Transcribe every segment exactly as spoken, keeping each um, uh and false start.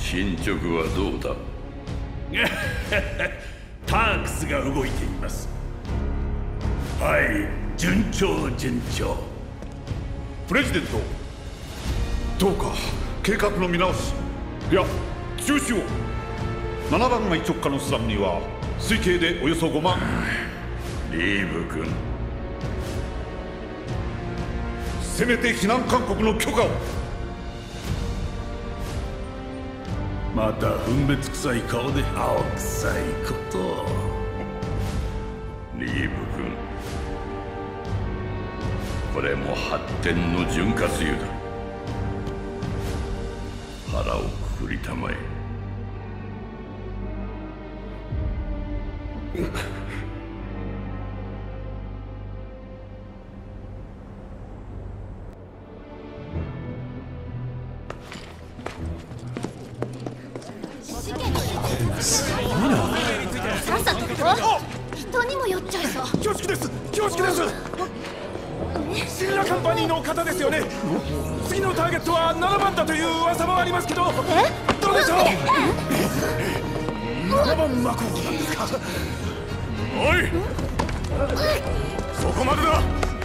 進捗はどうだ？ タークスが動いています。はい、順調順調。 プレジデント、どうか計画の見直し、いや中止を。ななばん街直下のスラムには推計でおよそごまん。 リーブ君、 せめて避難勧告の許可を。 また分別臭い顔で青臭いこと。 リーブ君、これも発展の潤滑油だ。腹をくくりたまえ。 さっさと人にも酔っちゃいそう。 恐縮です、恐縮です。シーラカンパニーの方ですよね。次のターゲットはななばんだという噂もありますけど、 えどうでしょう。ななばん魔候補なんですか。おい、そこまでだ。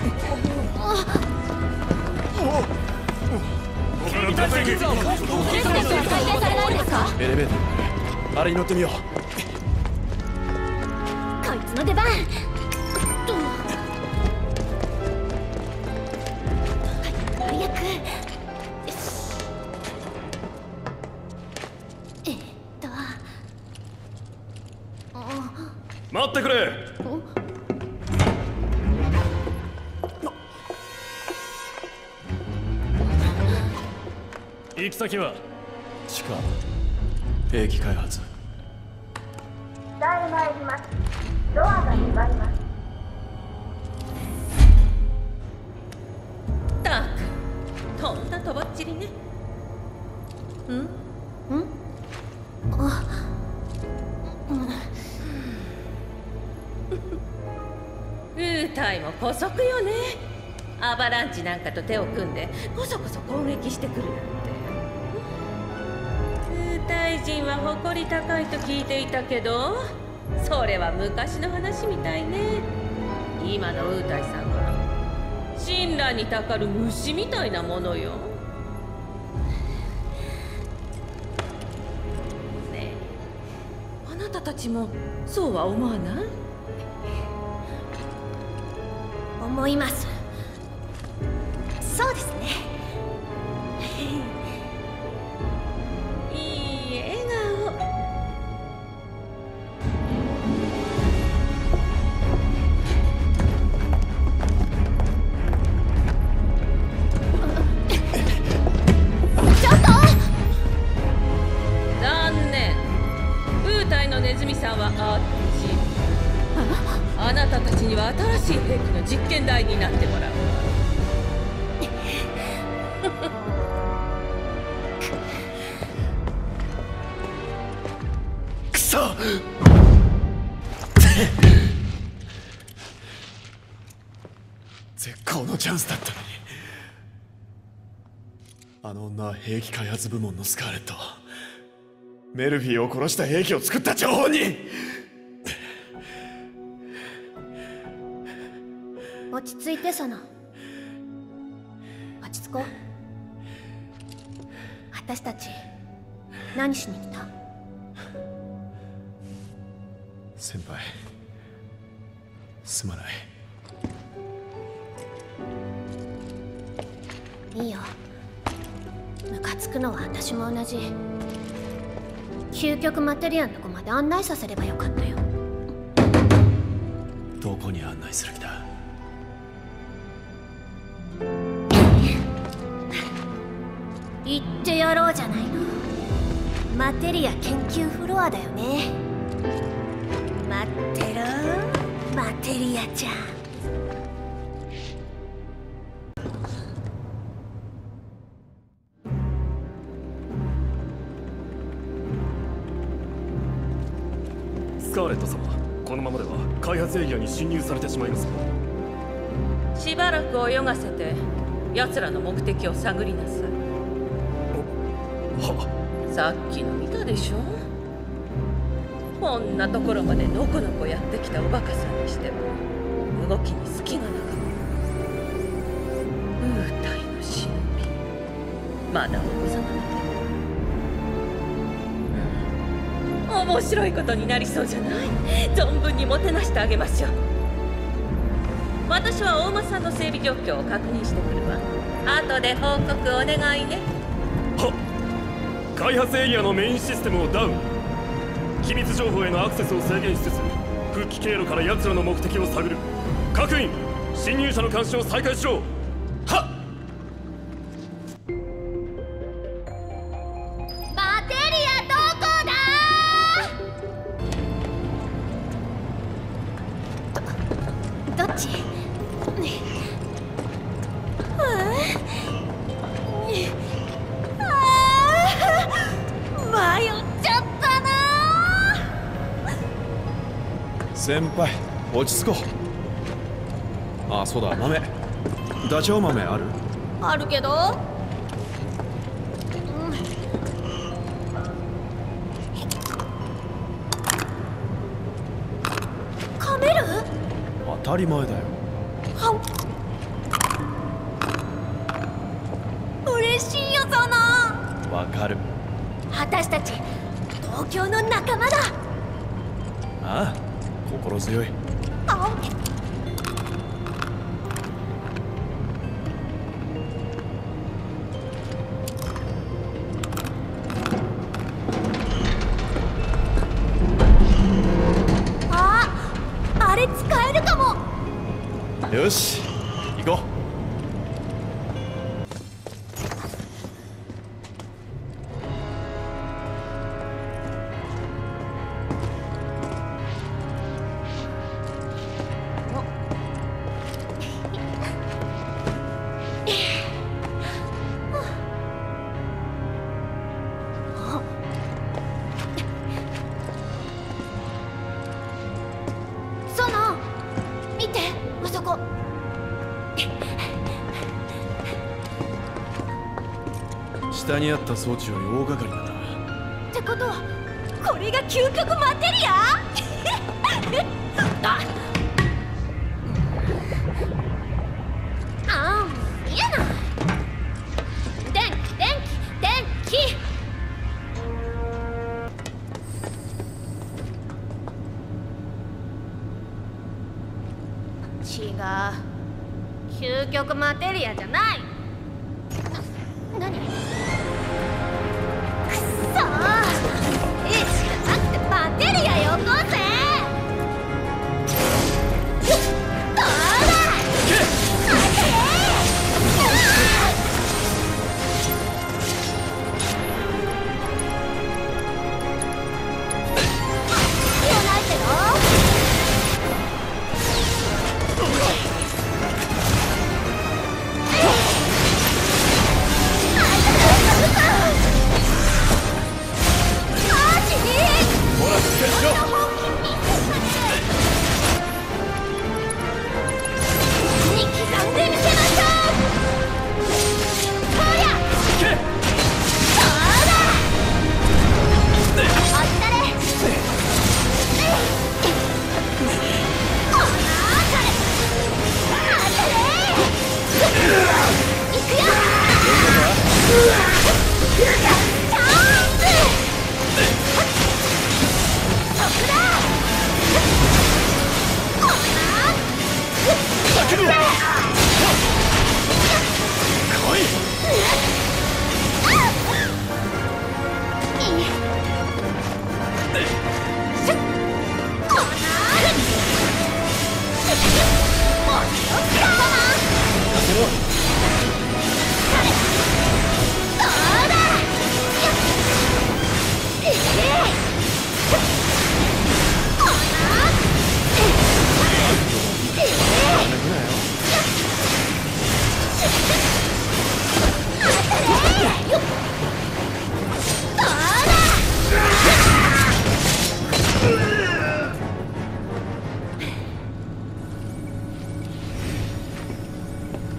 警備体制いつは再開されないんですか。 エレベーター、あれに乗ってみよう。 こいつの出番。早く。えっと待ってくれ。行き先は地下兵器開発。 北へ参ります。ドアが閉まります。 ターク、とんだとばっちりね。ん？ん？ あ、 ウータイも姑息よね。アバランチなんかと手を組んでこそこそ攻撃してくるなんて。ウータイ人は誇り高いと聞いていたけど、それは昔の話みたいね。今のウータイさんは神羅にたかる虫みたいなものよ。ねえ、あなたたちもそうは思わない？ 思います。そうですね。 いい笑顔。 ちょっと！ 残念。ウータイのネズミさんはあっち。あなたたちには新しい兵器の実験台になってもらうわ。 くそ！絶好のチャンスだったのに。あの女は兵器開発部門のスカーレット。メルフィーを殺した兵器を作った張本人。 落ち着いて、サナ。落ち着こう。私たち何しに来た？ 先輩、すまない。 いいよ。ムカつくのは私も同じ。究極マテリアンのとこまで案内させればよかったよ。 どこに案内する気だ？ 言ってやろうじゃないの。マテリア研究フロアだよね。待ってろ、マテリアちゃん。 スカーレット様、このままでは開発エリアに侵入されてしまいますよ。 しばらく泳がせて奴らの目的を探りなさい。 は、 さっきの見たでしょ。こんなところまでのこのこやってきたおバカさんにしても動きに隙がなかった。ウータイの忍び、まだお子様だけど、うん、面白いことになりそうじゃない。存分にもてなしてあげましょう。私は大間さんの整備状況を確認してくるわ。後で報告お願いね。 はっ。開発エリアのメインシステムをダウン。機密情報へのアクセスを制限しつつ復帰経路から奴らの目的を探る。各員、侵入者の監視を再開しろ。はっ。 マテリアどこだ？ど、どっち？迷っちゃったな。 先輩、落ち着こう。あ、そうだ、豆。ダチョウ豆ある？ あるけど、うん、噛める？ 当たり前だよ。 はん、嬉しいよ、その。 わかる。 私たち東京の仲間だ。 ああ、心強い。 ああ、あれ使えるかも。 よし、行こう。下にあった装置より大掛かりだな。 ってことはこれが究極マテリア？ああ、いやな。電気電気電気。違う、究極マテリアじゃない。な、何？マテリアよこせ。どうだ。言わないけど。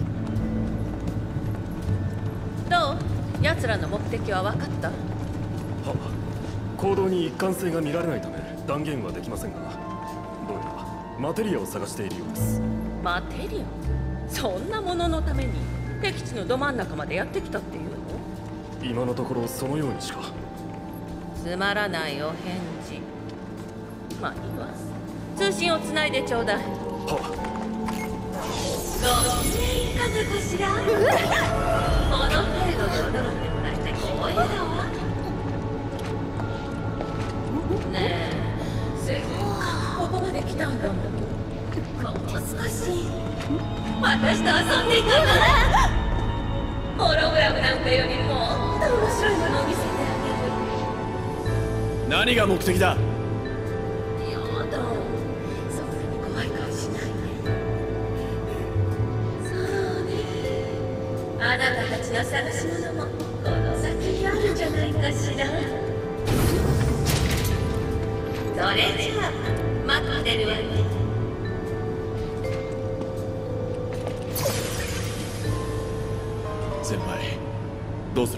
奴らの目的は分かった？ は行動に一貫性が見られないため断言はできませんが、どうやらマテリアを探しているようです。 マテリア？そんなもののために敵地のど真ん中までやってきたっていうの？ 今のところそのようにしか。 つまらないお返事。まあいいわ。通信をつないでちょうだい。 はご機嫌いかがかしら？この程度で驚いてもらえて光栄だわ。ねえ、せっかくここまで来たんだもん。もう少し私と遊んでいかない？ホログラムなんかよりもっと面白いものを見せてあげる。 何が目的だ？ やだ、そんなに怖い顔しないで。そうね、あなたたちの探し物もこの先にあるんじゃないかしら。それじゃあ待ってるわね。 先輩、どうする？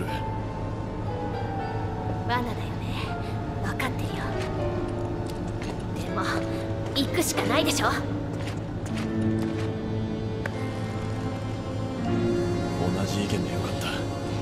罠だよね。分かってるよ。でも行くしかないでしょ。 同じ意見でよかった。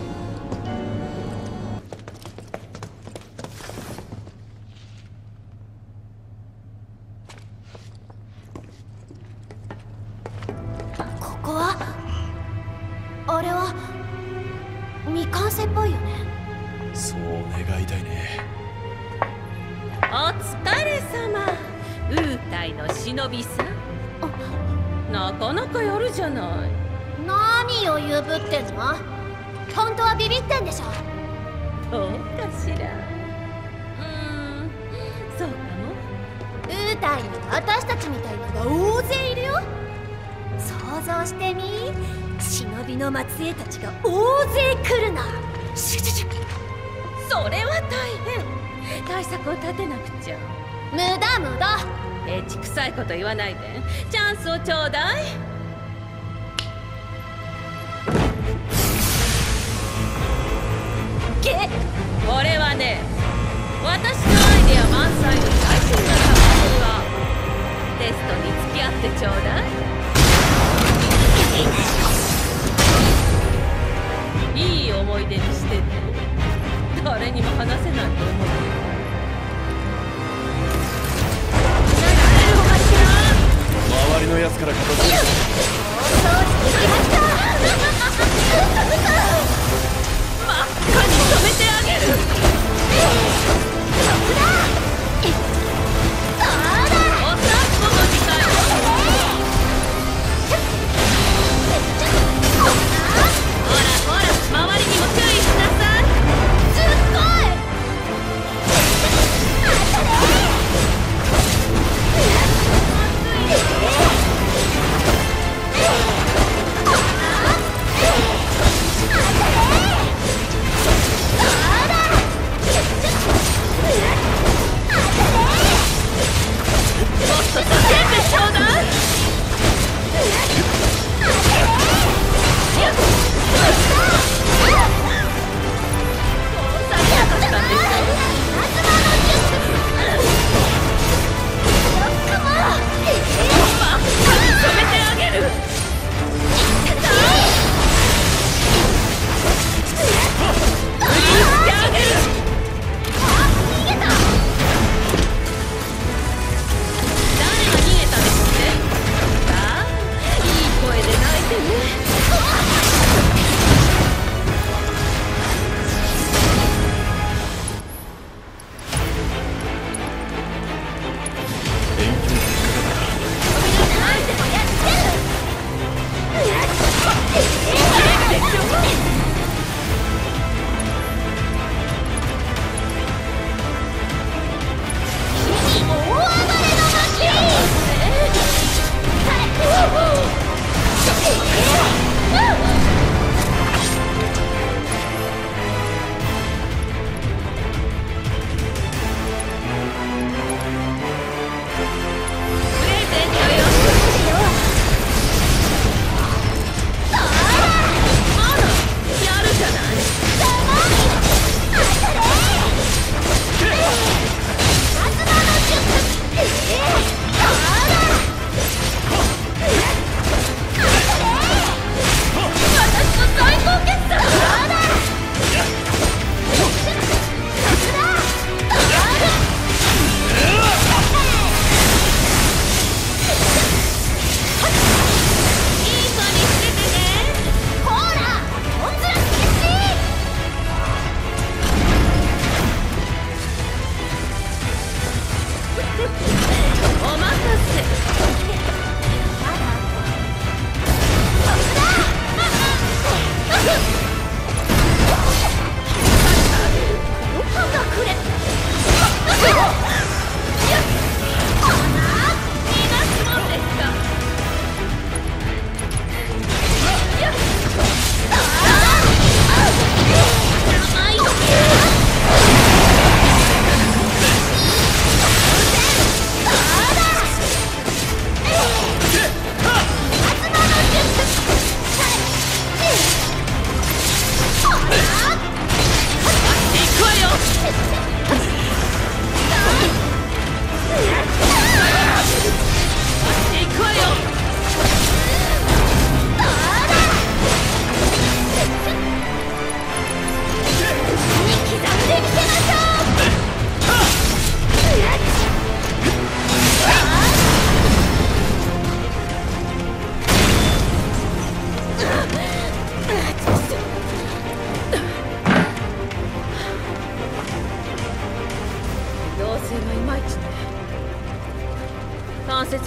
ここはあれは未完成っぽいよね。 そう願いたいね。 お疲れ様。ウータイの忍びさん。なかなかやるじゃない。 何をゆぶってんの？本当はビビってんでしょ。 どうかしら。うーん、そうかも。 ウータイに私たちみたいのが大勢いるよ。想像してみ。忍びの末裔たちが大勢来るの。シュシュシュ。 それは大変。対策を立てなくちゃ。 無駄無駄。 エッチくさいこと言わないで。チャンスをちょうだい。 げっ。 これはね、私のアイデア満載の最新な作品はテストに付き合ってちょうだい。いい思い出にしてね。誰にも話せないと思う。 周りのやつから片付ける。 真真っ赤に染めてあげる。お散歩の時間よ。ほらほら、周りにも注意しなさい。 すっごい。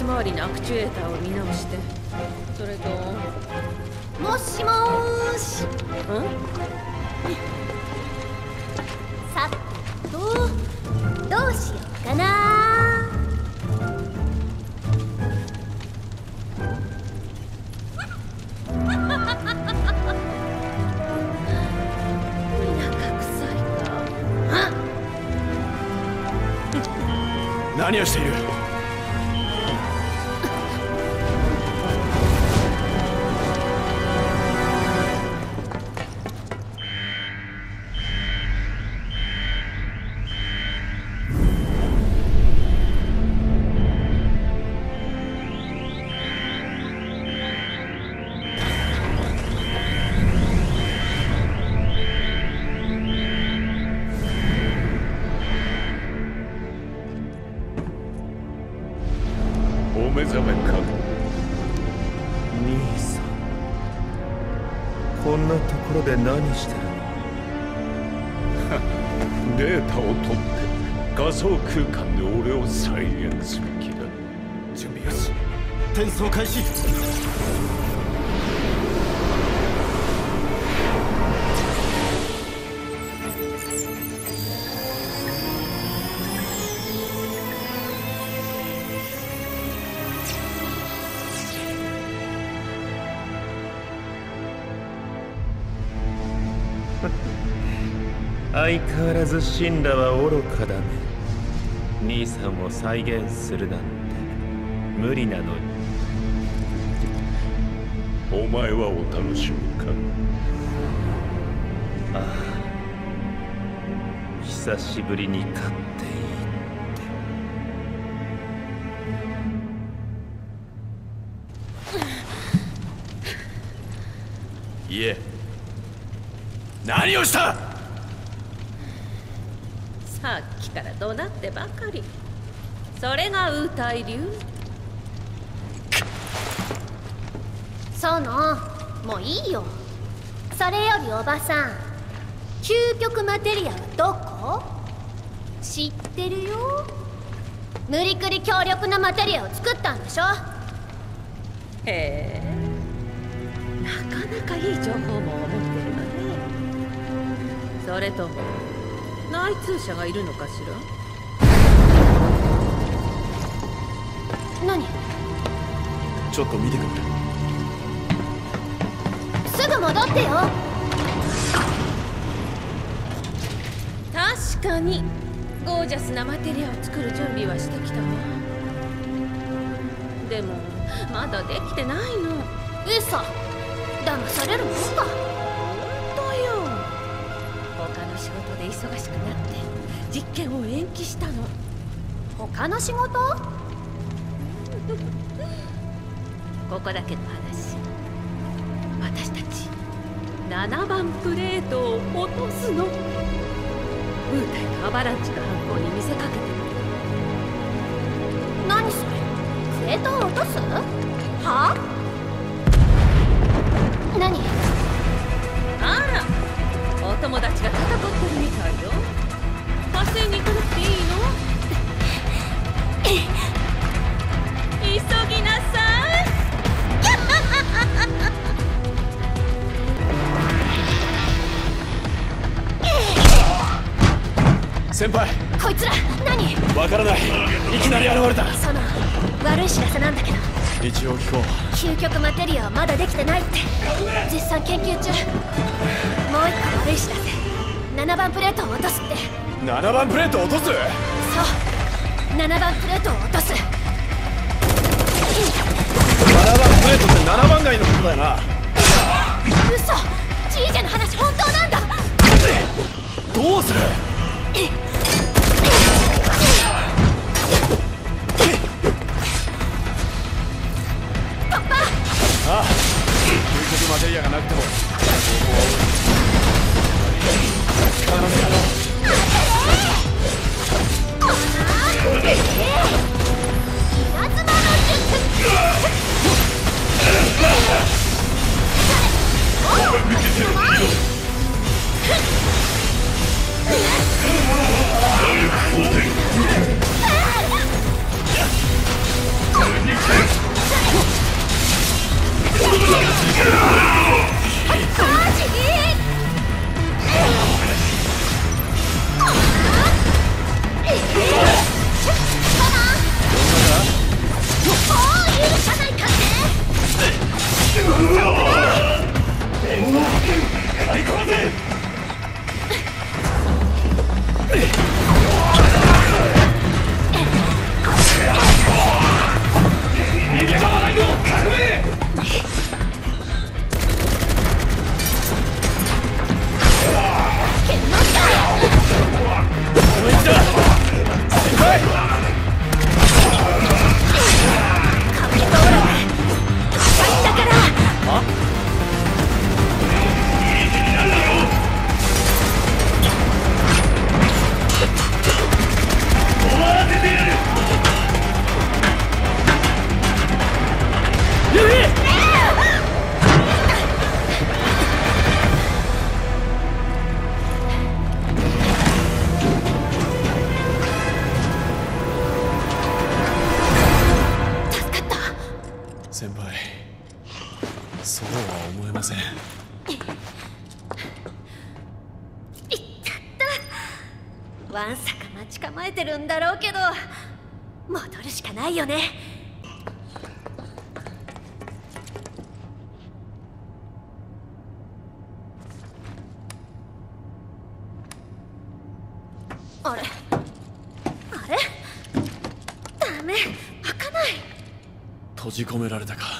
回りのアクチュエーターを見直して、それともしもーし。 んさてとどうしようかな。 何をしている。 お目覚めか。 兄さん、こんなところで何してるの？データを取って仮想空間で俺を再現する気だ。 準備よし、転送開始。 相変わらずシンラは愚かだね。兄さんを再現するなんて無理なのに。 お前はお楽しみか。 ああ、久しぶりに勝っていいって。 いえ、何をした。 さっきから怒鳴ってばかり。それがウータイ流。 そのもういいよ。それよりおばさん、究極マテリアはどこ？知ってるよ。無理くり強力なマテリアを作ったんでしょ。 へえ、なかなかいい情報も持ってるわね。それとも内通者がいるのかしら。 何？ ちょっと見てくる。 すぐ戻ってよ。 確かにゴージャスなマテリアを作る準備はしてきたわ。でもまだできてないの。 嘘。騙されるもんか。 ほんとよ。他の仕事で忙しくなって実験を延期したの。 他の仕事？ ここだけの話、私たちななばんプレートを落とすの。ウータイとアバランチの犯行に見せかけてる。 何それ？プレートを落とす？はあ？何？ あら、お友達が戦ってるみたいよ。火星に行かなくていいの？急ぎなさい。 先輩、 こいつら何？ わからない。いきなり現れた。 その悪い知らせなんだけど、 一応聞こう。 究極マテリアはまだできてないって絶賛研究中。もう一個悪い知らせ、ななばんプレートを落とすって。 ななばんプレートを落とす？そう、 ななばんプレートを落とす。 ななばんプレートってななばん街のことだよな。 嘘、ジージェの話本当なんだ。 どうする？ 突破！ ああ、究極マテリアがなくても情報は使わなきゃ。 稲妻の術。 わんさか待ち構えてるんだろうけど戻るしかないよね。あれあれダメ、開かない。 閉じ込められたか。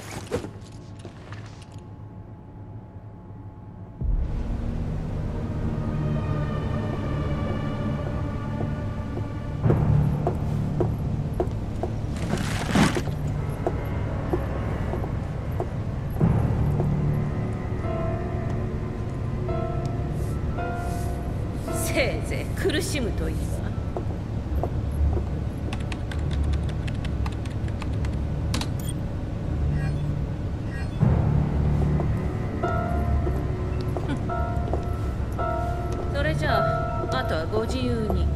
せいぜい苦しむといいわ。それじゃああとはご自由に。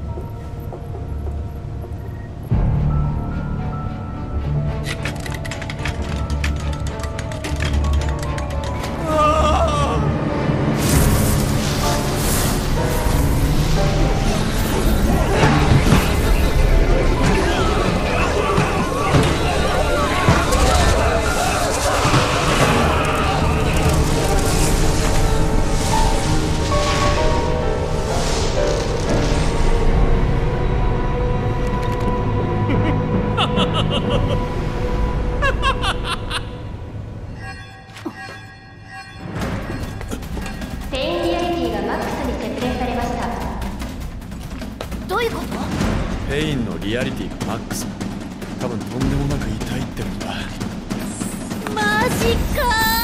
ペインリアリティがマックスに設定されました。どういうこと？ ペインのリアリティがマックス。多分とんでもなく痛いってことだ。 マジか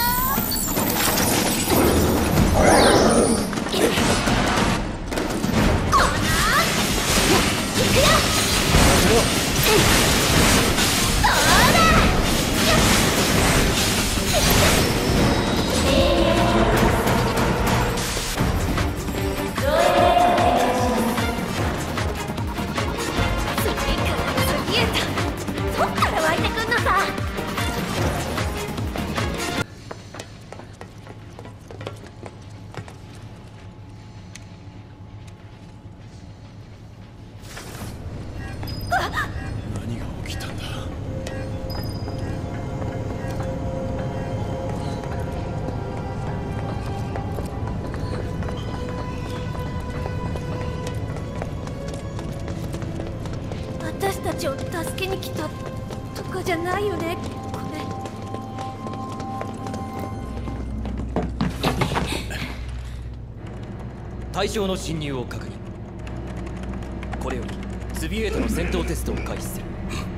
何が起きたんだ。 私たちを助けに来たとかじゃないよね、これ。 対象の侵入を確認。これよりツビエートの戦闘テストを開始する。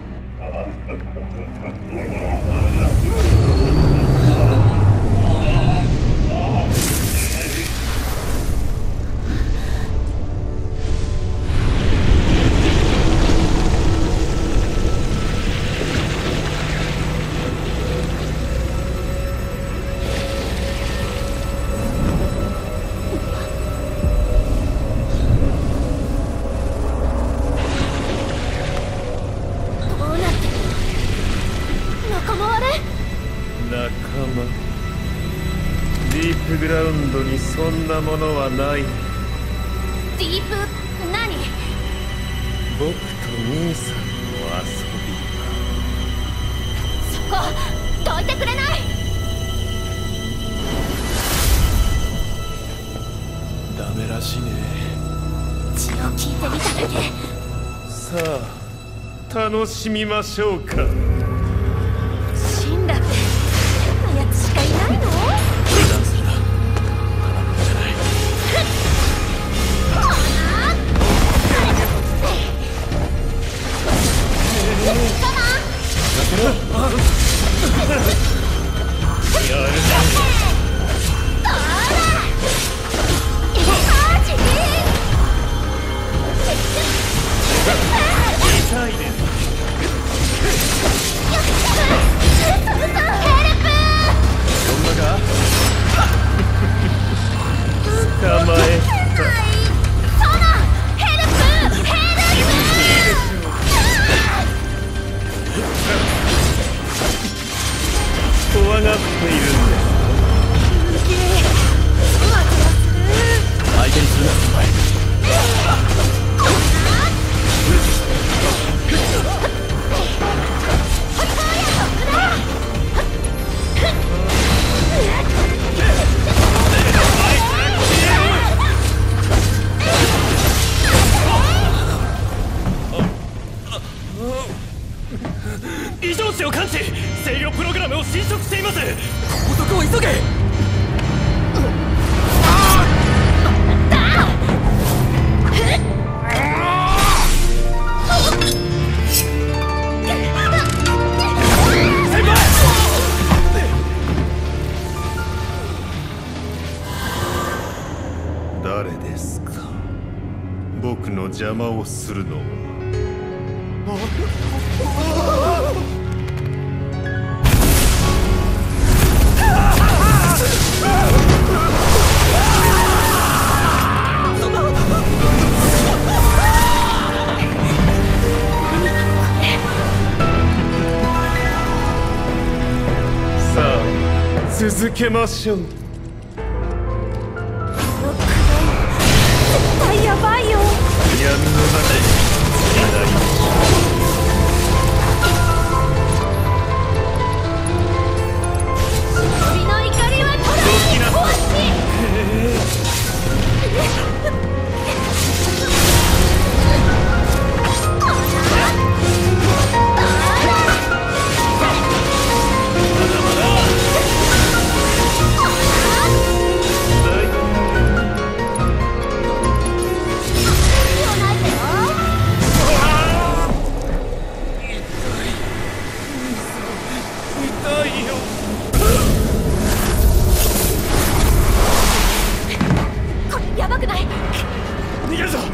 ディープグラウンドにそんなものはない。 ディープ何？ 僕と兄さんの遊び。 そこどいてくれない？ ダメらしいね。 血を聞いてみただけ。 さあ楽しみましょうか。 シンラって変なやつしかいないの？ 痛いです。 誰ですか？僕の邪魔をするのは。 さあ続けましょう。 絶対やばいよ。 やるのだね。 忍びの怒りは途絶えない。やばくない？ 逃げるぞ。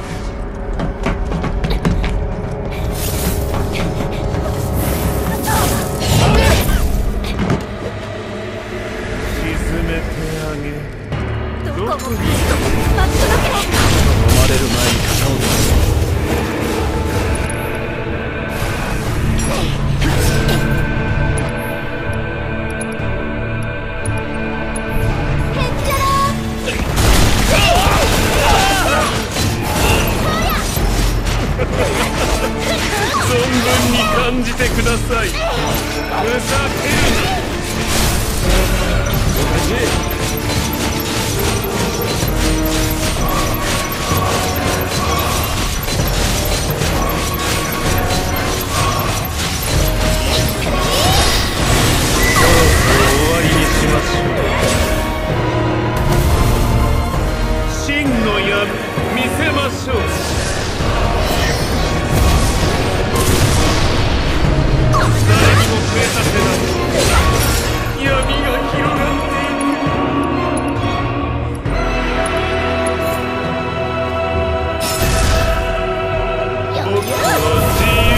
沈めてあげる。 どこもかしこも待ち届け。 飲まれる前に片を出す。 存分に感じてください。ふざけるな。そろそろ終わりにしましょう。真の闇見せましょう。誰にも触れさせない闇が広がっていく。僕は自由。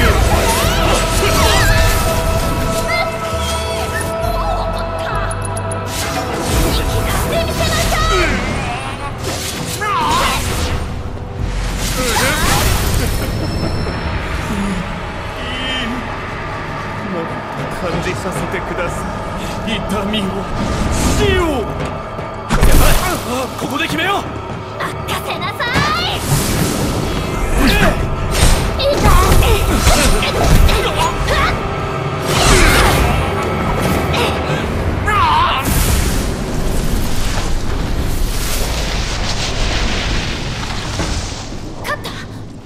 感じさせてください。痛みを死を。 ここで決めよう。 任せなさい。勝った。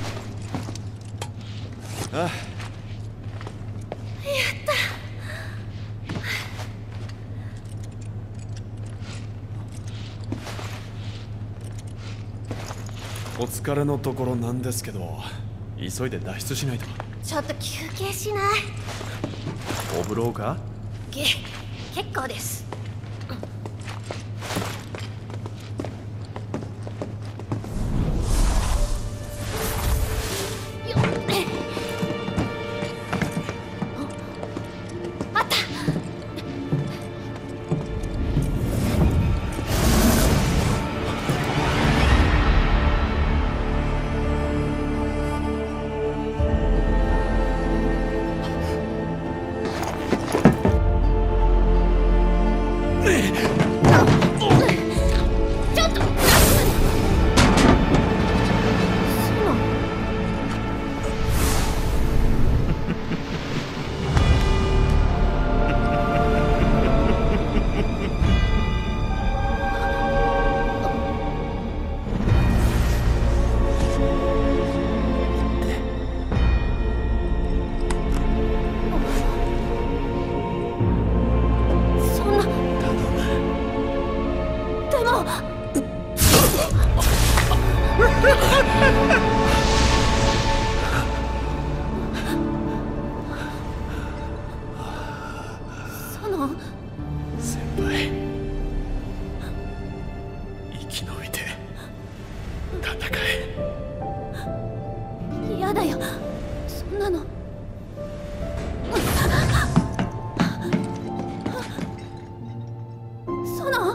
ああ。お疲れのところなんですけど、急いで脱出しないと。 ちょっと休憩しない？ お風呂か？ げ、結構です。あった。 先輩、生き延びてやだよ、そんなの。ソノ。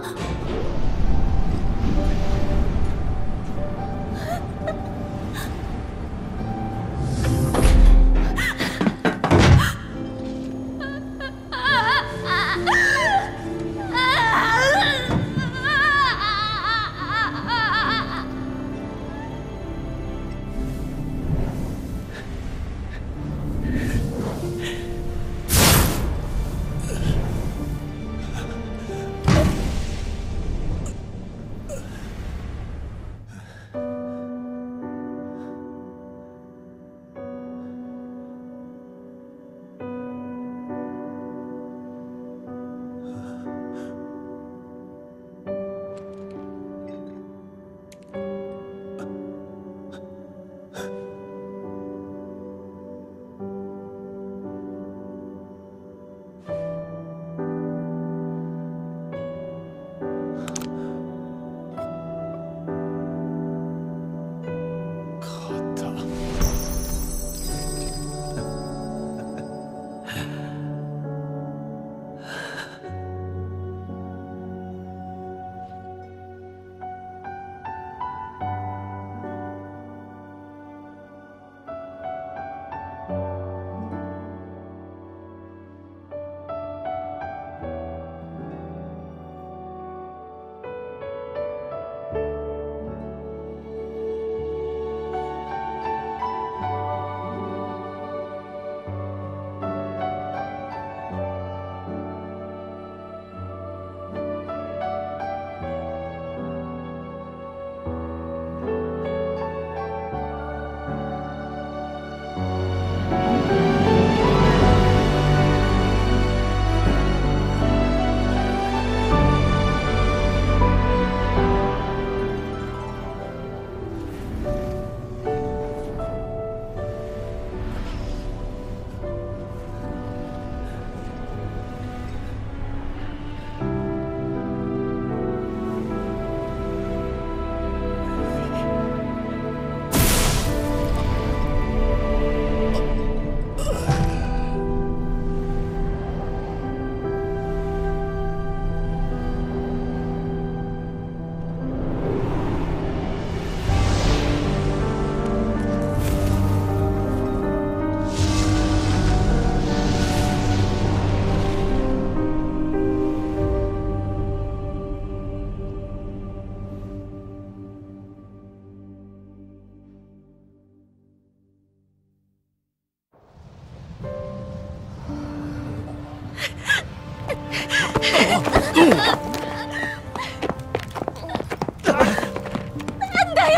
なんだよ、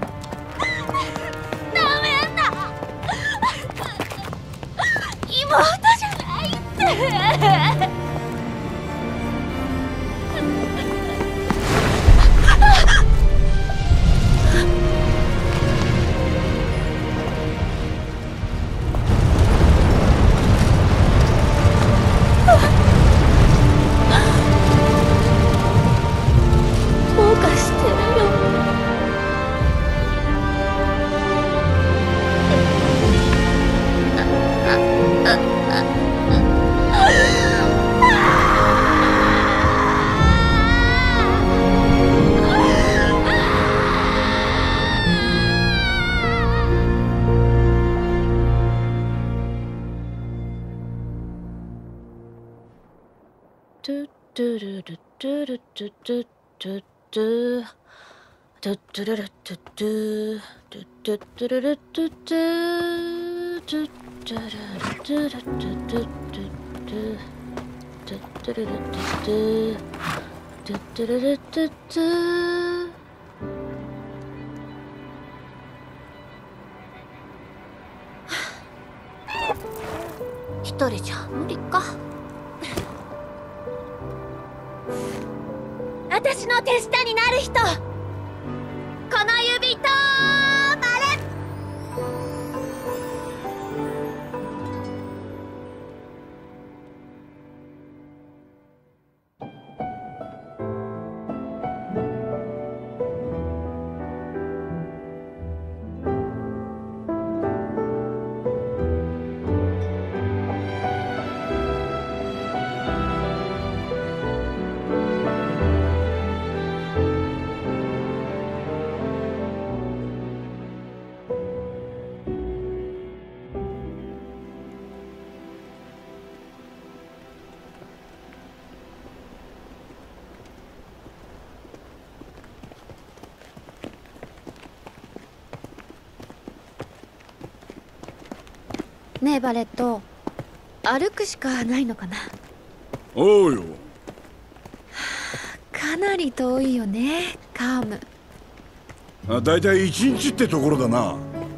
ダメだ、妹じゃないって。どうかしてるよ。トゥトゥルルトゥルトゥトゥトゥトゥトゥトゥルルトゥトゥトゥトゥトゥルルトゥトゥトゥトゥルルトゥルトゥトゥトゥトゥトゥトゥルルトゥトゥトゥトゥルルトゥトゥ。一人じゃ無理か。私の手下になる人、この指と丸。 ねえバレット、歩くしかないのかな。 おうよ。 かなり遠いよねカーム。 あ、だいたい一日ってところだな。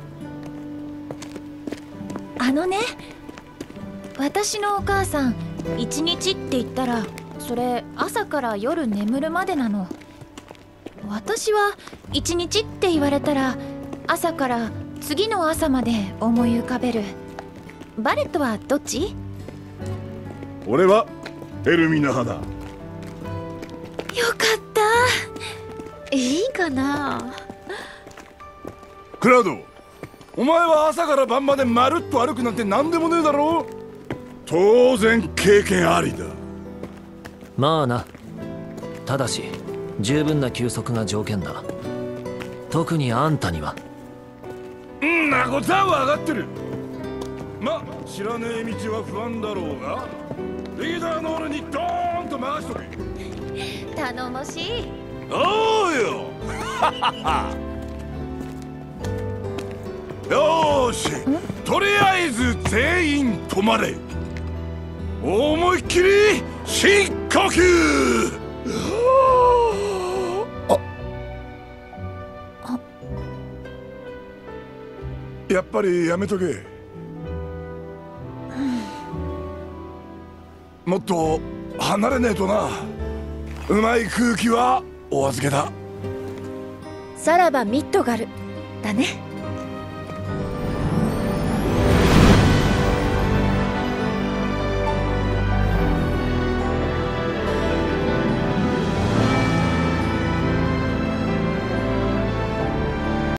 あのね、私のお母さん一日って言ったらそれ朝から夜眠るまでなの。私は一日って言われたら朝から次の朝まで思い浮かべる。バレットはどっち？ 俺はエルミナ派だ。 よかった。いいかな。 クラウド、お前は朝から晩までまるっと歩くなんて何でもねえだろ。当然経験ありだ。 まあな。ただし十分な休息が条件だ。特にあんたには。 んなことは分かってる。ま、知らねえ道は不安だろうが、リーダーの俺にドーンと回しとけ。 頼もしい。 おうよ。よーし、とりあえず全員止まれ。思いっきり深呼吸。ああ、やっぱりやめとけ。もっと離れねえとな。うまい空気はお預けだ。 さらばミッドガルだね。